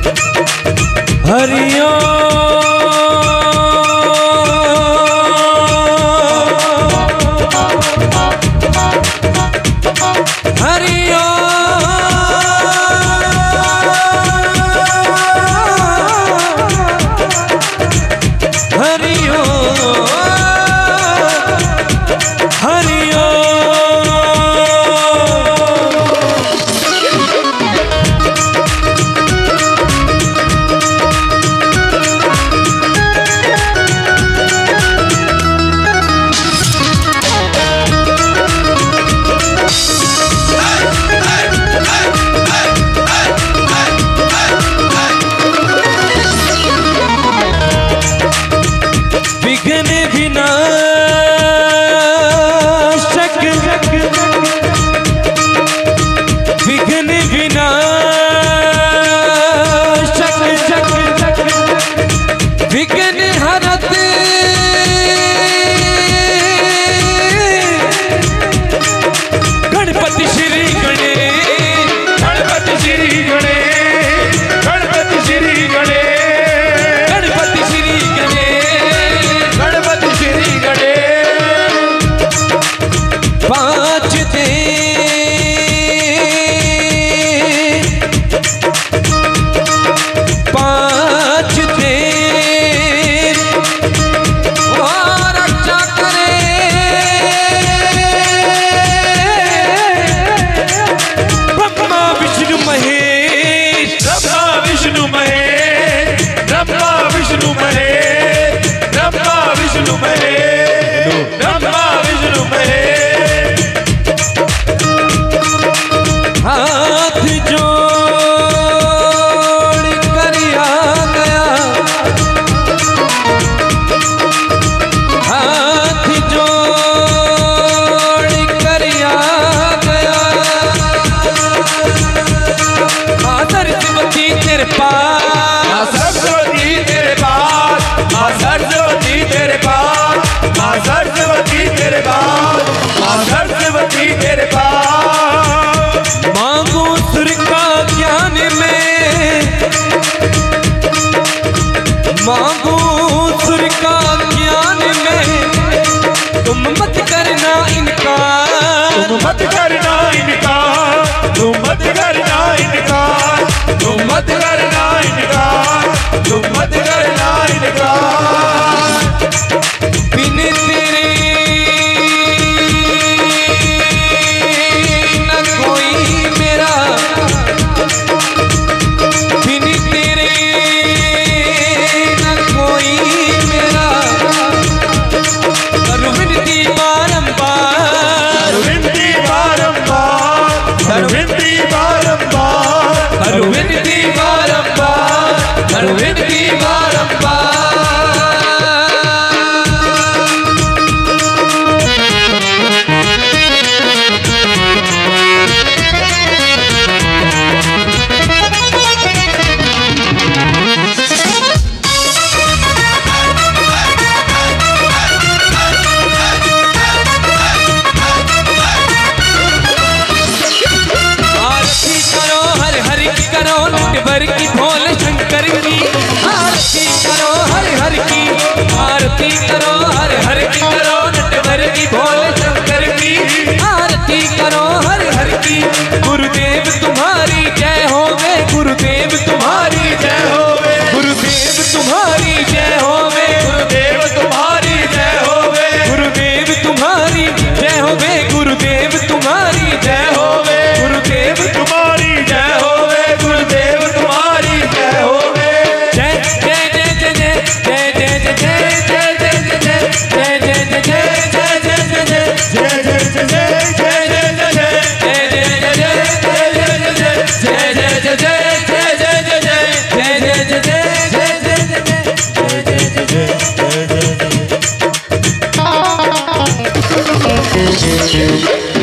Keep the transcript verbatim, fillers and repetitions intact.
मांगू सुर का ज्ञान में, तुम मत करना इनकार, तुम मत करना इनकार, तुम मत करना इनकार, तुम मत करना इनकार, तुम मत करना इनकार। बिन तेरे न कोई मेरा, बिन तेरे न कोई मेरा, कर विनती बारंबार, विनती बारंबार, कर विनती बारंबार, कर विनती बारंबार, कर विनती बारंबार। करो नटवर की भोले शंकर की आरती करो, हर हर की आरती करो, हर हर की करो नटवर की भोले शंकर की आरती करो, हर हर की। गुरुदेव तुम्हारी जय होवे, गुरुदेव तुम्हारी जय होवे, गुरुदेव तुम्हारी जय होवे, गुरुदेव तुम्हारी जय होवे, गुरुदेव तुम्हारी जय होवे, गुरुदेव तुम्हारी जय होवे, गुरुदेव तुम्हारी जय होवे, गुरुदेव तुम्हारी जय होवे। जय जय जय जय जय जय जय जय जय जय जय जय जय जय जय जय जय।